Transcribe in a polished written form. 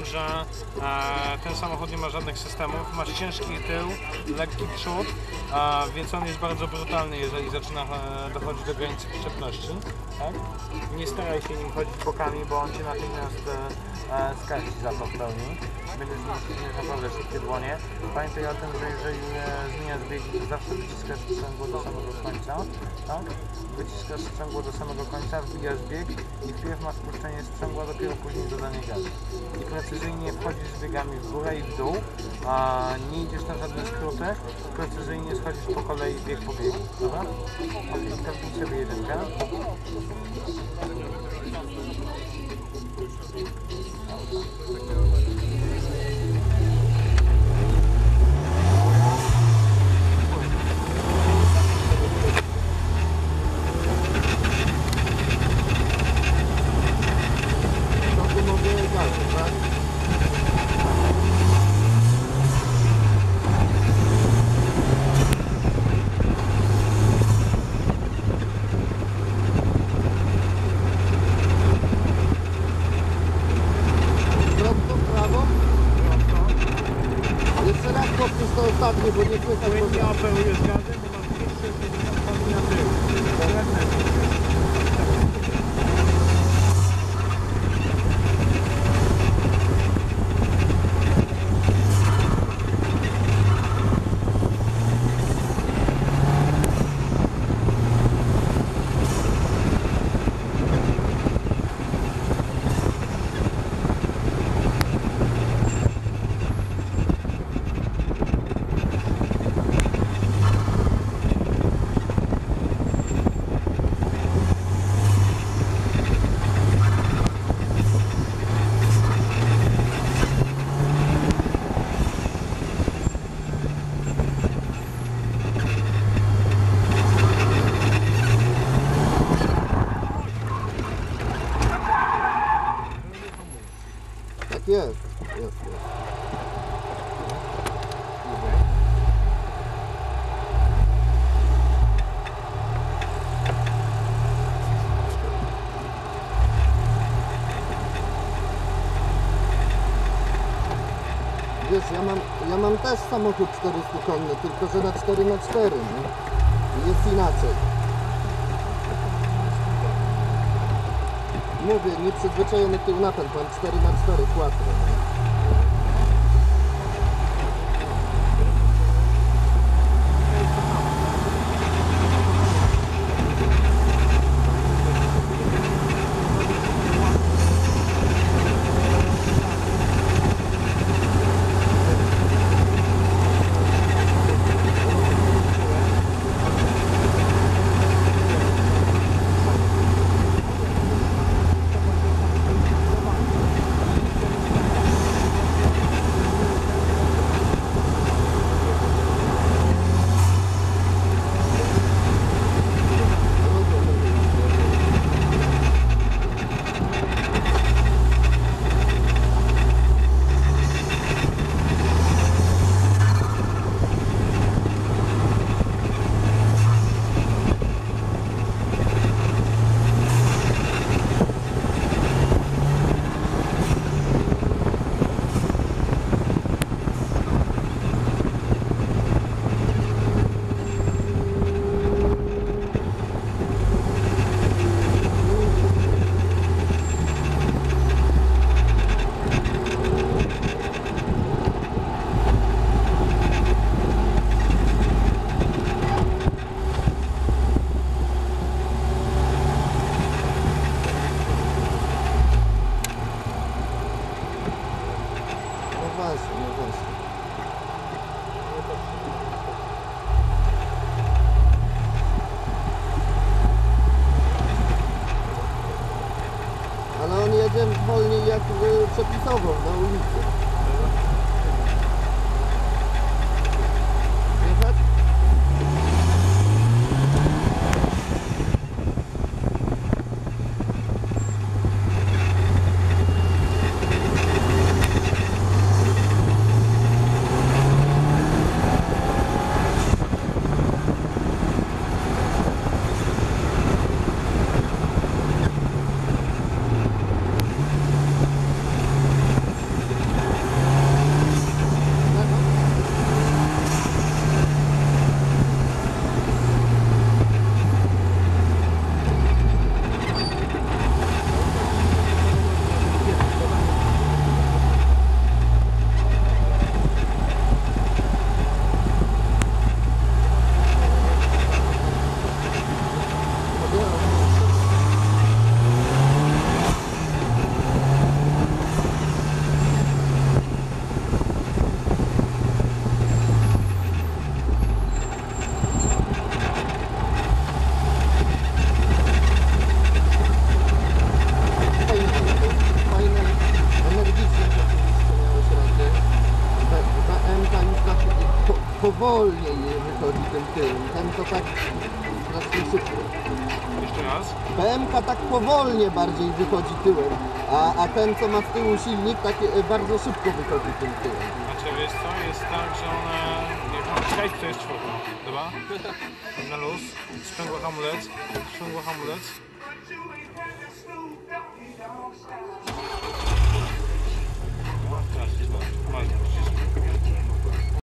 że ten samochód nie ma żadnych systemów. Masz ciężki tył, lekki przód, więc on jest bardzo brutalny, jeżeli zaczyna dochodzić do granicy przyczepności. Tak? Nie staraj się nim chodzić bokami, bo on cię natychmiast skarci za to w pełni. Będziesz mieć naprawdę szybkie dłonie. Pamiętaj o tym, że jeżeli zmieniasz biegi, to zawsze wyciskasz sprzęgło do samego końca. Tak? Wyciskasz sprzęgło do samego końca, wbijasz bieg i wpierw masz puszczenie sprzęgła, dopiero później dodanie gazu. I precyzyjnie wchodzisz z biegami w górę i w dół, a nie idziesz na żadne skróty, precyzyjnie schodzisz po kolei bieg po biegu. Dobra? Ok, to wbij sobie jedynkę. Ostatni, bo nie słychać. Nie operujesz gazem, bo masz 260 koni na tył. Jest. Wiesz, ja mam też samochód 400-konny, tylko że na 4x4, nie? Jest inaczej. Mówię, nieprzyzwyczajony tył napęd, mam 4x4 quattro. Jedziemy wolniej jak przepisowo na ulicy. Jechać? powolniej wychodzi tym tyłem. Ten to tak strasznie szybko. Jeszcze raz. BMK tak powolnie bardziej wychodzi tyłem, a ten co ma z tyłu silnik tak bardzo szybko wychodzi tym tyłem. Znaczy wiesz co, jest tak, że one... Jak mam czekać, to jest czwórka. Dobra? Na luz. Sprzęgło hamulec. Sprzęgło hamulec.